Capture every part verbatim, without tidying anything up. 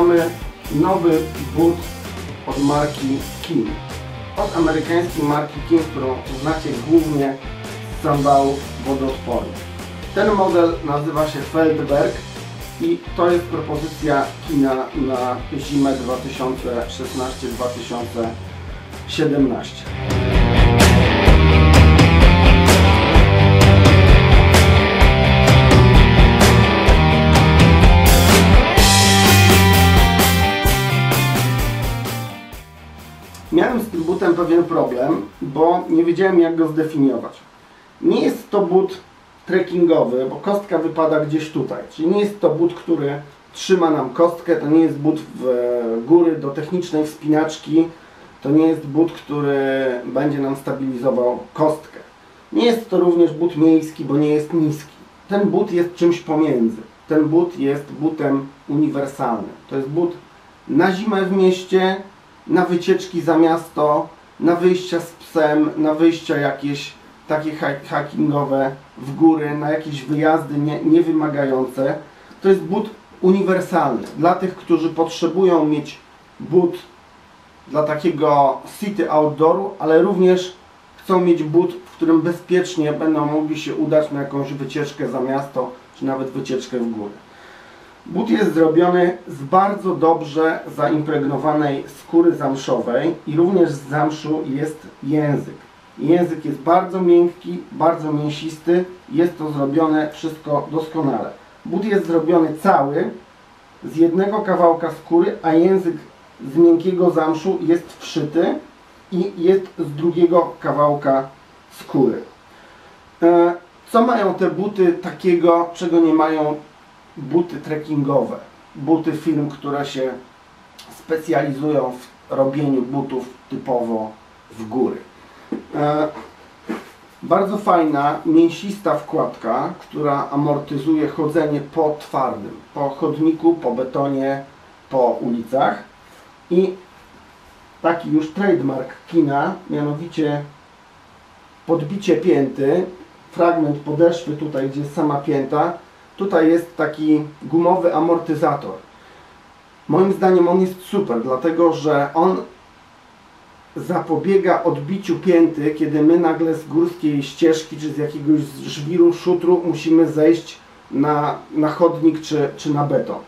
mamy nowy but od marki King. Od amerykańskiej marki King, którą znacie głównie z sandałów wodoodpornych. Ten model nazywa się Feldberg i to jest propozycja Kina na zimę dwa tysiące szesnaście dwa tysiące siedemnaście. Miałem z tym butem pewien problem, bo nie wiedziałem, jak go zdefiniować. Nie jest to but trekkingowy, bo kostka wypada gdzieś tutaj. Czyli nie jest to but, który trzyma nam kostkę, to nie jest but w góry do technicznej wspinaczki, to nie jest but, który będzie nam stabilizował kostkę. Nie jest to również but miejski, bo nie jest niski. Ten but jest czymś pomiędzy. Ten but jest butem uniwersalnym. To jest but na zimę w mieście, na wycieczki za miasto, na wyjścia z psem, na wyjścia jakieś takie hikingowe w góry, na jakieś wyjazdy nie, niewymagające. To jest but uniwersalny. Dla tych, którzy potrzebują mieć but dla takiego city outdooru, ale również chcą mieć but, w którym bezpiecznie będą mogli się udać na jakąś wycieczkę za miasto, czy nawet wycieczkę w góry. But jest zrobiony z bardzo dobrze zaimpregnowanej skóry zamszowej i również z zamszu jest język. Język jest bardzo miękki, bardzo mięsisty, jest to zrobione wszystko doskonale. But jest zrobiony cały z jednego kawałka skóry, a język z miękkiego zamszu jest wszyty i jest z drugiego kawałka skóry. Co mają te buty takiego, czego nie mają buty trekkingowe? Buty firm, które się specjalizują w robieniu butów typowo w góry. E, bardzo fajna, mięsista wkładka, która amortyzuje chodzenie po twardym, po chodniku, po betonie, po ulicach. I taki już trademark Kina, mianowicie podbicie pięty, fragment podeszwy tutaj, gdzie jest sama pięta, tutaj jest taki gumowy amortyzator. Moim zdaniem on jest super, dlatego że on zapobiega odbiciu pięty, kiedy my nagle z górskiej ścieżki czy z jakiegoś żwiru, szutru musimy zejść na, na chodnik czy, czy na beton.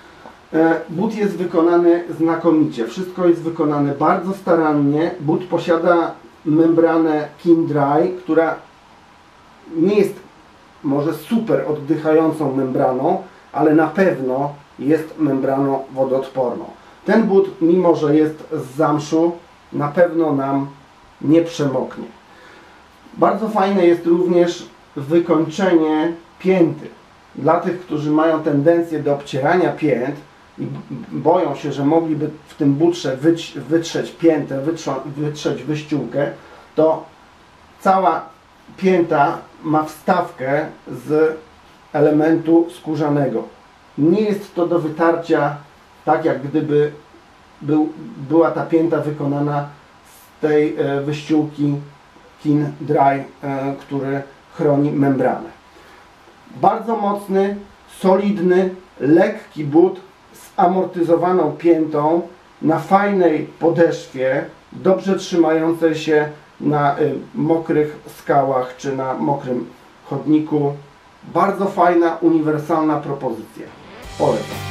But jest wykonany znakomicie. Wszystko jest wykonane bardzo starannie. But posiada membranę King Dry, która nie jest może super oddychającą membraną, ale na pewno jest membraną wodoodporną. Ten but, mimo że jest z zamszu, na pewno nam nie przemoknie. Bardzo fajne jest również wykończenie pięty. Dla tych, którzy mają tendencję do obcierania pięt i boją się, że mogliby w tym butrze wytrzeć piętę, wytrzeć wyściółkę, to cała pięta ma wstawkę z elementu skórzanego. Nie jest to do wytarcia tak, jak gdyby był, była ta pięta wykonana z tej e, wyściółki King Dry, e, który chroni membranę. Bardzo mocny, solidny, lekki but z amortyzowaną piętą na fajnej podeszwie, dobrze trzymającej się na y, mokrych skałach czy na mokrym chodniku. Bardzo fajna, uniwersalna propozycja. Polecam.